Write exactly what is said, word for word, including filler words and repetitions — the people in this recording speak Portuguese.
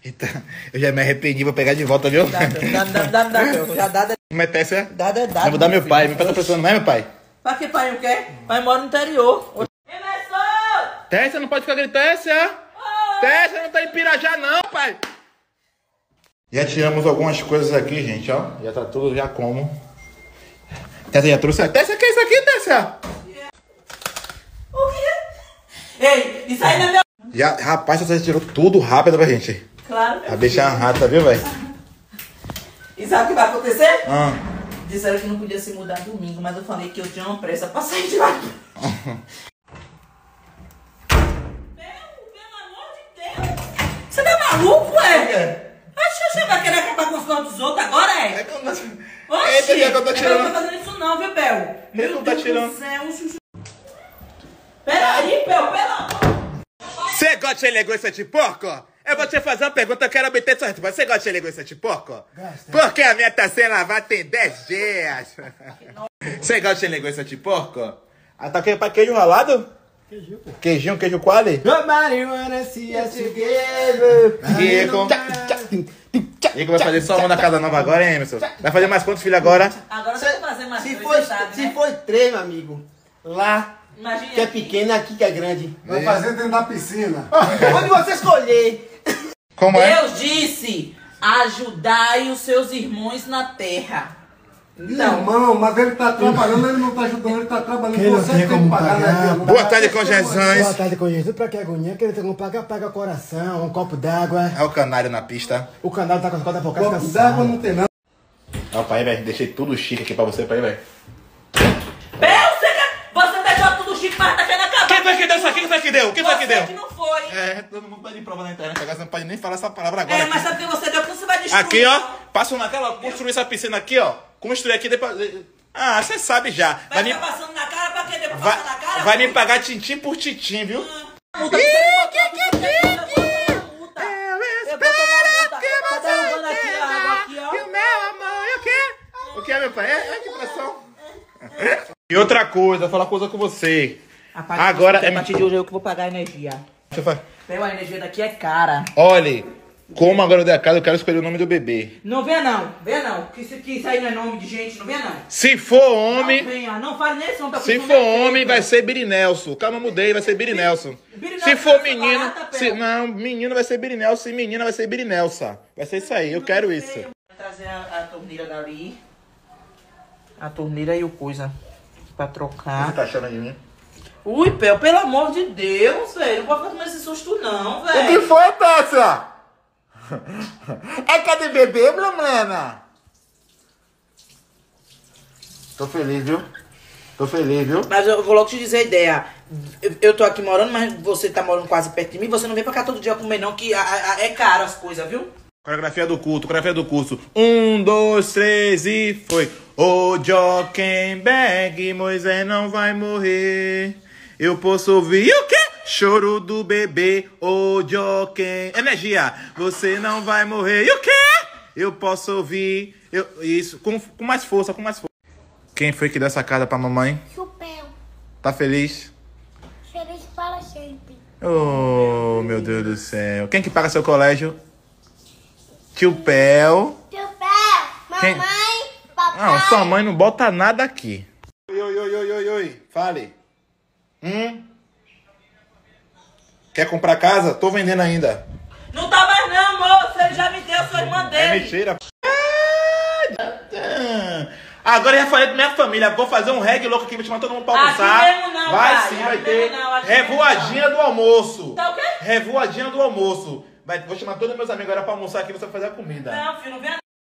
Eita, eu já me arrependi, vou pegar de volta, viu? Dá, dá, dá, dá, dá, meu. Já dá, dá. Como é Tessa? Dá, dá, dá. Vou dar meu pai, meu pai tá precisando, não é meu pai? Pra que pai não quer? Pai mora no interior. Emerson! Tessa, não pode ficar gritando, Tessa! Tessa, não tá em Pirajá não, pai! Já tiramos algumas coisas aqui, gente, ó. Já tá tudo já como. Tessa já trouxe. Tessa, o que é isso aqui, Tessa? O quê? Ei, isso aí não é meu... Já, rapaz, você tirou tudo rápido pra gente. Claro. A bicha é uma rata, viu, velho? E sabe o que vai acontecer? Ah. Disseram que não podia se mudar domingo, mas eu falei que eu tinha uma pressa pra sair de lá. Pelo amor de Deus! Você tá maluco, é? Acho que você vai querer acabar com os cantos dos outros agora, é? É que eu não... Oxi! Eita, que eu tô tirando. Eu não tô fazendo isso não, viu, Bel? Ele não tá tirando. Peraí, Bel, pelo amor. Você gosta de linguiça de porco? Eu vou te fazer uma pergunta, eu quero obter sua resposta. Você gosta de linguiça de porco? Gosto. Porque a minha tá sem lavar tem dez dias. Você gosta de linguiça de porco? Ah, tá aqui pra queijo ralado? Queijinho. Queijinho, queijo quali? Rico. Rico vai fazer só um na casa nova agora, hein, Emerson? Vai fazer mais quantos filhos agora? Agora você vai fazer mais Se dois, foi, você sabe, se né? foi três, meu amigo, lá Imagina que é aqui. pequeno, aqui que é grande. Vai fazer dentro da piscina. Onde você escolher. Como é? Deus disse, ajudai os seus irmãos na terra. Então, Irmão, mas ele tá trabalhando, ele não tá ajudando, ele tá trabalhando. Quem não Você tem tem que como pagar, pagar, né? Boa tarde, com Boa Jesus. tarde, com Jesus. Pra que agonia? Quem não tem como pagar, paga coração, um copo d'água. É o canário na pista. O canal tá com as cordas focadas Copo d'água não tem não. Ó, pai, velho, deixei tudo chique aqui pra você, pai, velho. Bel, você, você deixou tudo chique, mas tá querendo acabar. Quem foi que deu isso aqui? Quem foi que deu? Quem foi que Você deu? que não foi. É, todo mundo pode prova na internet, agora você não pode nem falar essa palavra agora. É, aqui. mas sabe o que você deu? Porque você vai destruir. Aqui, ó, passo naquela, construir essa piscina aqui, ó. Construir aqui, depois... Ah, você sabe já. Vai Vai, me... ficar passando na cara pra quê? Depois vai, passar na cara? vai me pagar tintim por tintim, viu? Multa, você me botou aqui, você me botou na multa. Eu boto na multa. Tá derrubando aqui a água aqui, ó. E o meu amor, e o quê? O que é, meu pai? É, é que pressão. E outra coisa, vou falar uma coisa com você. Apaga Agora você, é... a partir de hoje eu que vou pagar a energia. Deixa eu falar. Pega, a energia daqui é cara. Olha, como agora eu dei a casa, eu quero escolher o nome do bebê. Não venha não, venha não. Que isso, que isso aí não é nome de gente, não venha não. Se for homem, Não venha, não fale nem esse nome. se for homem, vai ser Birinelson. Calma, mudei, vai ser Birinelson. Birinelson Se for vai ser menino, barata, se, Pel. não, menino vai ser Birinelson e menina vai ser Birinelsa. Vai ser isso aí, eu quero isso. Vou trazer a, a torneira dali. A torneira e o coisa pra trocar. tá achando de mim? Ui, Pel, pelo amor de Deus, velho. Não pode ficar tomando esse susto não, O que velho. foi, Tessa? É cadê bebê, Blamena? Tô feliz, viu? Tô feliz, viu? Mas eu vou logo te dizer a ideia. Eu, eu tô aqui morando, mas você tá morando quase perto de mim. Você não vem pra cá todo dia comer não, que a, a, é caro as coisas, viu? Coreografia do culto, coreografia do curso. Um, dois, três e foi. O Jokenberg, Moisés não vai morrer. Eu posso ouvir o quê? Choro do bebê, o Joken. Energia, você não vai morrer. E o quê? Eu posso ouvir. Eu, isso, com, com mais força, com mais força. Quem foi que deu essa casa pra mamãe? Chupeu. Tá feliz? Feliz para sempre. Oh, meu Deus do céu. Quem que paga seu colégio? Tio Pel. Teu pé, Quem? mamãe, papai. Não, sua mãe não bota nada aqui. Oi, oi, oi, oi, oi, oi. Fale. Hum? Quer comprar casa? Tô vendendo ainda. Não tá mais não, moço. Ele já me deu, sua irmã dele. É mentira. Agora eu já falei pra minha família, vou fazer um reggae louco aqui, vou chamar todo mundo pra Aqui almoçar. mesmo não, vai pai. sim, Aqui vai mesmo ter não, aqui revoadinha do almoço. Tá o quê? Revoadinha do almoço. Vai, vou chamar todos meus amigos agora pra almoçar aqui, você vai fazer a comida. Não, filho, não venha